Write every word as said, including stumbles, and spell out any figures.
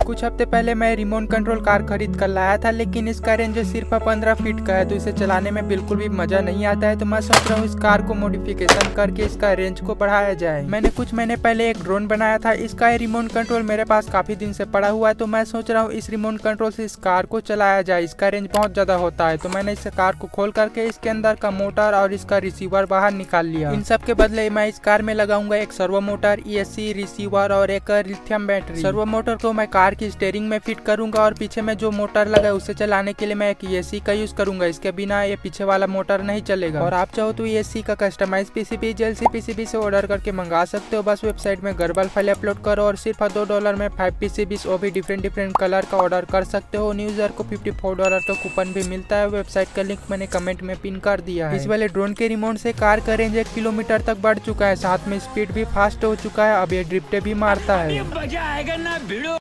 कुछ हफ्ते पहले मैं रिमोट कंट्रोल कार खरीद कर लाया था, लेकिन इसका रेंज सिर्फ पंद्रह फीट का है तो इसे चलाने में बिल्कुल भी मजा नहीं आता है। तो मैं सोच रहा हूँ इस कार को मॉडिफिकेशन करके इसका रेंज को बढ़ाया जाए। मैंने कुछ महीने पहले एक ड्रोन बनाया था, इसका रिमोट कंट्रोल मेरे पास काफी दिन से पड़ा हुआ है। तो मैं सोच रहा हूँ इस रिमोट कंट्रोल से इस कार को चलाया जाए। इसका रेंज बहुत ज्यादा होता है। तो मैंने इस कार को खोल करके इसके अंदर का मोटर और इसका रिसीवर बाहर निकाल लिया। इन सब के बदले मैं इस कार में लगाऊंगा एक servo motor, E S C, receiver और एक लिथियम बैटरी। सर्वो मोटर को मैं कार की स्टीयरिंग में फिट करूंगा और पीछे में जो मोटर लगा है उसे चलाने के लिए मैं एक ई एस सी का यूज करूंगा। इसके बिना ये पीछे वाला मोटर नहीं चलेगा। और आप चाहो तो ई एस सी का कस्टमाइज पीसीबी जेएलसी पीसीबी से ऑर्डर करके मंगा सकते हो। बस वेबसाइट में गर्बल फाइल अपलोड करो और सिर्फ दो डॉलर में फाइव पीसीबी वो भी डिफरेंट डिफरेंट कलर का ऑर्डर कर सकते हो। न्यू यूजर को फिफ्टी फोर डॉलर का कूपन भी मिलता है। वेबसाइट का लिंक मैंने कमेंट में पिन कर दिया है। इस वाले ड्रोन के रिमोट से कार का रेंज एक किलोमीटर तक बढ़ चुका है, साथ में स्पीड भी फास्ट हो चुका है। अब ये ड्रिफ्ट भी मारता है।